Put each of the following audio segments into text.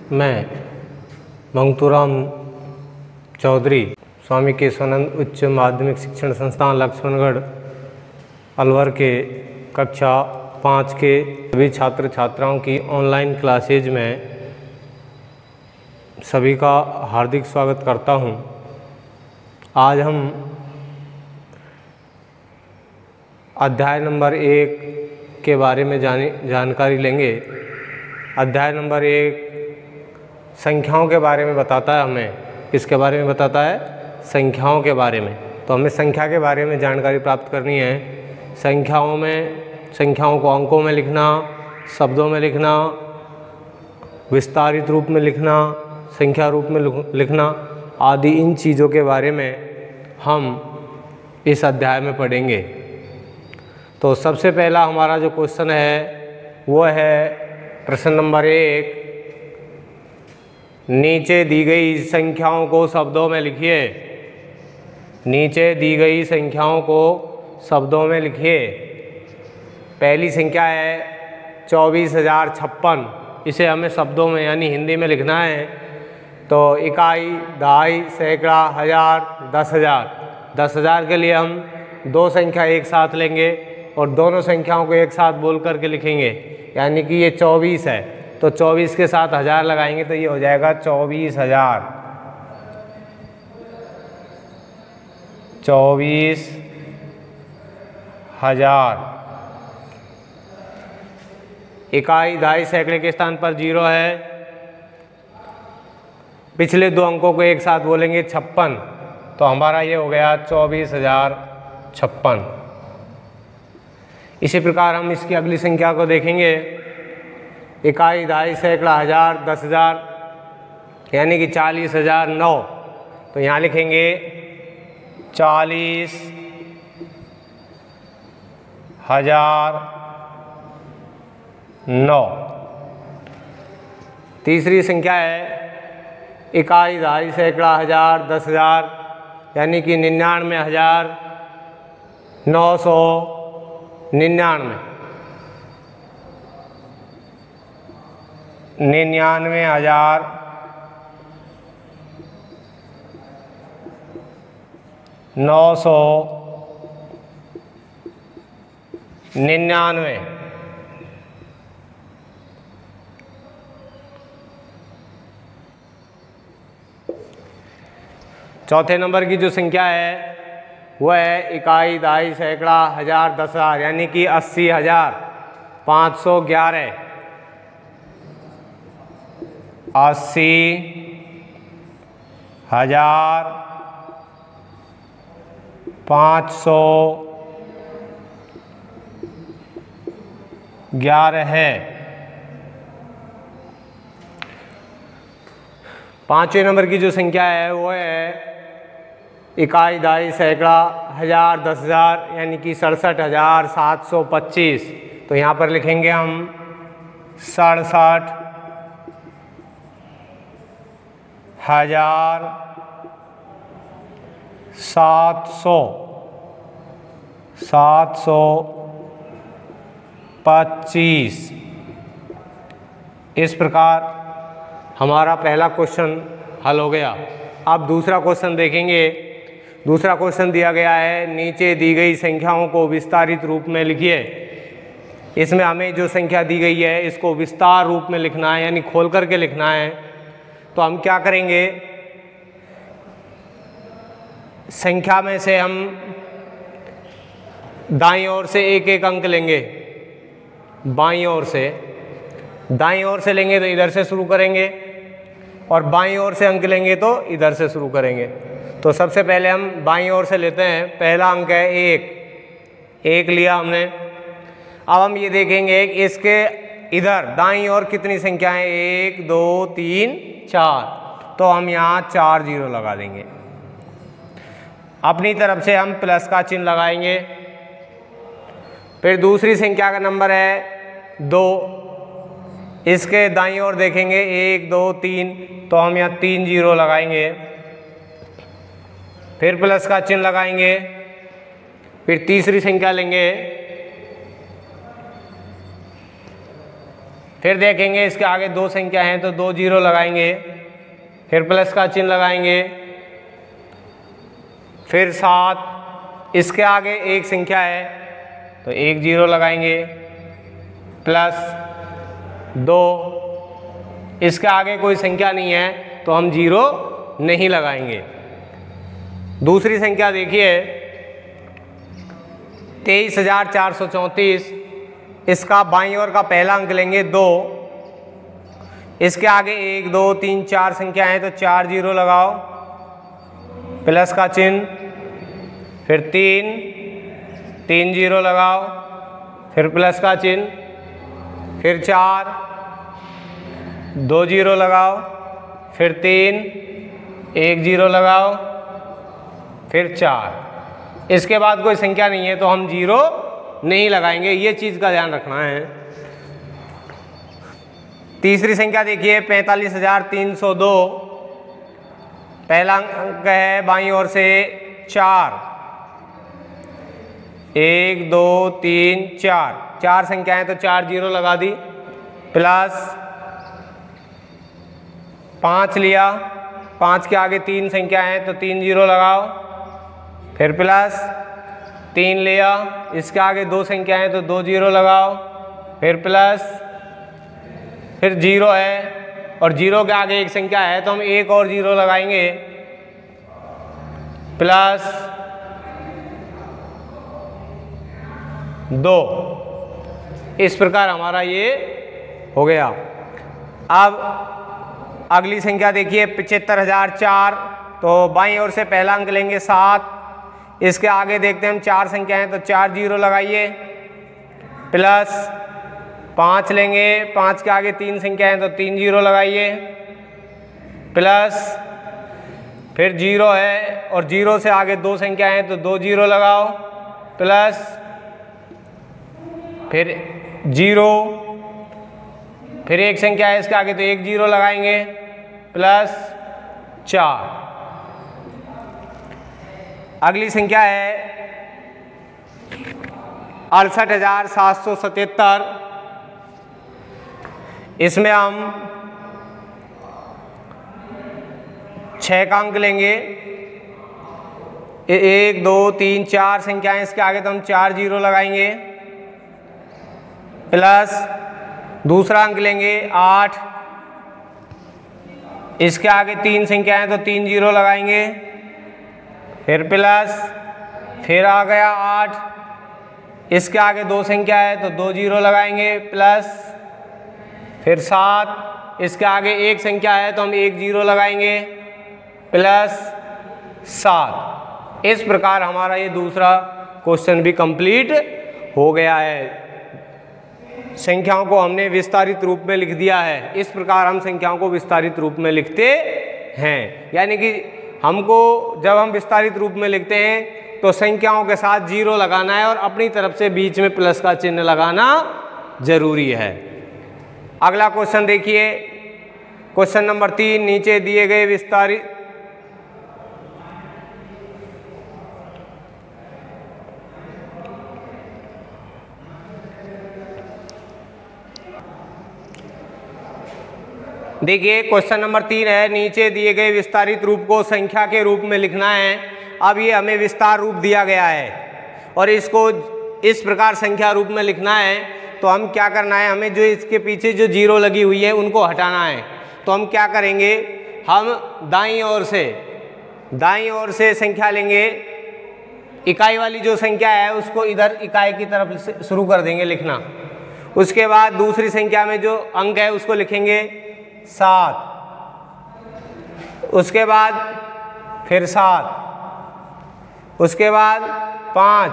मैं मंगतूराम चौधरी स्वामी केशवानंद उच्च माध्यमिक शिक्षण संस्थान लक्ष्मणगढ़ अलवर के कक्षा 5 के सभी छात्र छात्राओं की ऑनलाइन क्लासेज में सभी का हार्दिक स्वागत करता हूं। आज हम अध्याय नंबर 1 के बारे में जानकारी लेंगे। अध्याय नंबर 1 संख्याओं के बारे में बताता है। हमें किसके बारे में बताता है? संख्याओं के बारे में। तो हमें संख्या के बारे में जानकारी प्राप्त करनी है। संख्याओं को अंकों में लिखना, शब्दों में लिखना, विस्तारित रूप में लिखना, संख्या रूप में लिखना आदि इन चीज़ों के बारे में हम इस अध्याय में पढ़ेंगे। तो सबसे पहला हमारा जो क्वेश्चन है वो है प्रश्न नंबर 1। नीचे दी गई संख्याओं को शब्दों में लिखिए। नीचे दी गई संख्याओं को शब्दों में लिखिए। पहली संख्या है 24,056। इसे हमें शब्दों में यानी हिंदी में लिखना है। तो इकाई, दहाई, सैकड़ा, हजार, 10,000। 10,000 के लिए हम दो संख्या एक साथ लेंगे और दोनों संख्याओं को एक साथ बोल करके लिखेंगे। यानी कि ये 24 है तो 24 के साथ 1000 लगाएंगे तो ये हो जाएगा 24,000। 24,000। इकाई, दहाई, सैकड़े के स्थान पर 0 है। पिछले दो अंकों को एक साथ बोलेंगे 56। तो हमारा ये हो गया 24,056। इसी प्रकार हम इसकी अगली संख्या को देखेंगे। इकाई, दहाई, सैकड़ा, हजार, 10,000 यानी कि 40,009। तो यहाँ लिखेंगे 40,009। तीसरी संख्या है इकाई, दहाई, सैकड़ा, हजार, 10,000 यानी कि 99,999। 99,999। चौथे नंबर की जो संख्या है वह है इकाई, दहाई, सैकड़ा, हजार, 10,000 यानी कि 80,511। 80,511 है। पांचवें नंबर की जो संख्या है वो है इकाई, दहाई, सैकड़ा, हजार, 10,000 यानी कि 67,725। तो यहाँ पर लिखेंगे हम 67,725। इस प्रकार हमारा पहला क्वेश्चन हल हो गया। अब दूसरा क्वेश्चन देखेंगे। दूसरा क्वेश्चन दिया गया है नीचे दी गई संख्याओं को विस्तारित रूप में लिखिए। इसमें हमें जो संख्या दी गई है इसको विस्तार रूप में लिखना है यानी खोल करके लिखना है। तो हम क्या करेंगे, संख्या में से हम दाईं ओर से एक एक अंक लेंगे। बाईं ओर से, दाईं ओर से लेंगे तो इधर से शुरू करेंगे और बाईं ओर से अंक लेंगे तो इधर से शुरू करेंगे। तो सबसे पहले हम बाईं ओर से लेते हैं। पहला अंक है 1 लिया हमने। अब हम ये देखेंगे कि इसके इधर दाईं ओर कितनी संख्याएं, 1 2 3 4। तो हम यहाँ 4 0 लगा देंगे। अपनी तरफ से हम प्लस का चिन्ह लगाएंगे। फिर दूसरी संख्या का नंबर है 2। इसके दाईं ओर देखेंगे 1 2 3। तो हम यहाँ 3 0 लगाएंगे। फिर प्लस का चिन्ह लगाएंगे। फिर तीसरी संख्या लेंगे फिर देखेंगे इसके आगे 2 संख्या हैं तो 2 जीरो लगाएंगे, फिर प्लस का चिन्ह लगाएंगे, फिर 7, इसके आगे 1 संख्या है तो 1 जीरो लगाएंगे, प्लस 2, इसके आगे कोई संख्या नहीं है तो हम जीरो नहीं लगाएंगे। दूसरी संख्या देखिए 23,434, इसका बाईं ओर का पहला अंक लेंगे 2, इसके आगे 1 2 3 4 संख्या है तो 4 जीरो लगाओ, प्लस का चिन्ह, फिर 3 जीरो लगाओ, फिर प्लस का चिन्ह, फिर 4 2 जीरो लगाओ, फिर 3 1 जीरो लगाओ, फिर 4। इसके बाद कोई संख्या नहीं है तो हम जीरो नहीं लगाएंगे, ये चीज़ का ध्यान रखना है। तीसरी संख्या देखिए 45,302, पहला अंक है बाईं ओर से 4, 1 2 3 4 संख्या है तो 4 जीरो लगा दी, प्लस 5 लिया, 5 के आगे 3 संख्या है तो 3 जीरो लगाओ, फिर प्लस 3 लिया, इसके आगे 2 संख्या है तो 2 जीरो लगाओ, फिर प्लस, फिर जीरो है और जीरो के आगे 1 संख्या है तो हम 1 और जीरो लगाएंगे, प्लस 2। इस प्रकार हमारा ये हो गया। अब अगली संख्या देखिए 75,004, तो बाईं ओर से पहला अंक लेंगे 7, इसके आगे देखते हैं हम 4 संख्या हैं तो 4 जीरो लगाइए, प्लस 5 लेंगे, 5 के आगे 3 संख्या हैं तो 3 जीरो लगाइए, प्लस फिर जीरो है और जीरो से आगे 2 संख्या हैं तो 2 जीरो लगाओ, प्लस फिर जीरो, फिर 1 संख्या है इसके आगे तो 1 जीरो लगाएंगे, प्लस 4। अगली संख्या है 68,777, इसमें हम 6 का अंक लेंगे, 1 2 3 4 संख्याएं इसके आगे तो हम 4 जीरो लगाएंगे, प्लस दूसरा अंक लेंगे 8, इसके आगे 3 संख्या है तो 3 जीरो लगाएंगे, फिर प्लस, फिर आ गया 8, इसके आगे 2 संख्या है तो 2 जीरो लगाएंगे, प्लस फिर 7, इसके आगे 1 संख्या है तो हम 1 जीरो लगाएंगे, प्लस 7। इस प्रकार हमारा ये दूसरा क्वेश्चन भी कंप्लीट हो गया है। संख्याओं को हमने विस्तारित रूप में लिख दिया है। इस प्रकार हम संख्याओं को विस्तारित रूप में लिखते हैं, यानी कि हमको जब हम विस्तारित रूप में लिखते हैं तो संख्याओं के साथ जीरो लगाना है और अपनी तरफ से बीच में प्लस का चिन्ह लगाना जरूरी है। अगला क्वेश्चन देखिए, क्वेश्चन नंबर 3, नीचे दिए गए विस्तारित देखिए क्वेश्चन नंबर 3 है, नीचे दिए गए विस्तारित रूप को संख्या के रूप में लिखना है। अब ये हमें विस्तार रूप दिया गया है और इसको इस प्रकार संख्या रूप में लिखना है, तो हम क्या करना है, हमें जो इसके पीछे जो जीरो लगी हुई है उनको हटाना है। तो हम क्या करेंगे, हम दाईं ओर से संख्या लेंगे, इकाई वाली जो संख्या है उसको इधर इकाई की तरफ से शुरू कर देंगे लिखना। उसके बाद दूसरी संख्या में जो अंक है उसको लिखेंगे 7, उसके बाद फिर 7, उसके बाद 5,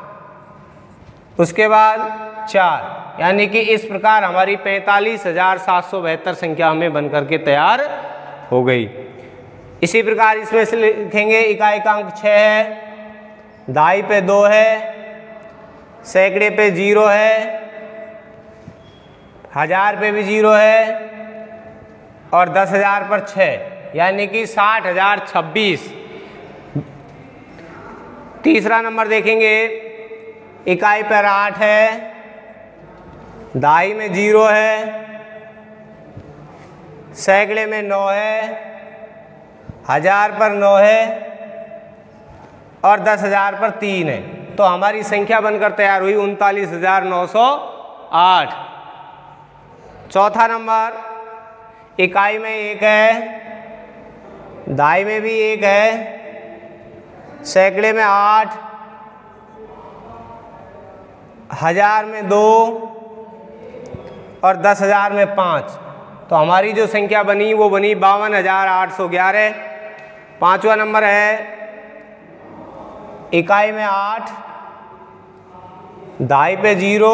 उसके बाद 4, यानी कि इस प्रकार हमारी 45,772 संख्या हमें बन करके तैयार हो गई। इसी प्रकार इसमें से लिखेंगे इकाई का अंक 6 है, दहाई पे 2 है, सैकड़े पे 0 है, 1000 पे भी 0 है और 10,000 पर 6, यानी कि 60,026। तीसरा नंबर देखेंगे, इकाई पर 8 है, दहाई में 0 है, सैकड़े में 9 है, 1000 पर 9 है और 10,000 पर 3 है। तो हमारी संख्या बनकर तैयार हुई 39,908। चौथा नंबर, इकाई में 1 है, दहाई में भी 1 है, सैकड़े में 8, 1000 में 2 और 10,000 में 5। तो हमारी जो संख्या बनी वो बनी 52,811। पांचवा नंबर है, इकाई में 8, दहाई पे 0,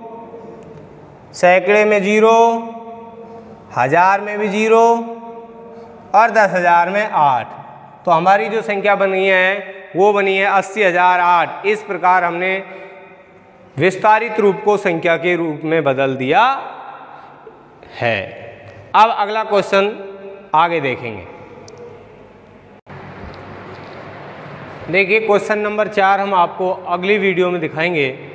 सैकड़े में 0, 1000 में भी 0 और 10,000 में 8। तो हमारी जो संख्या बनी है वो बनी है 80,008। इस प्रकार हमने विस्तारित रूप को संख्या के रूप में बदल दिया है। अब अगला क्वेश्चन आगे देखेंगे। देखिए क्वेश्चन नंबर 4 हम आपको अगली वीडियो में दिखाएंगे।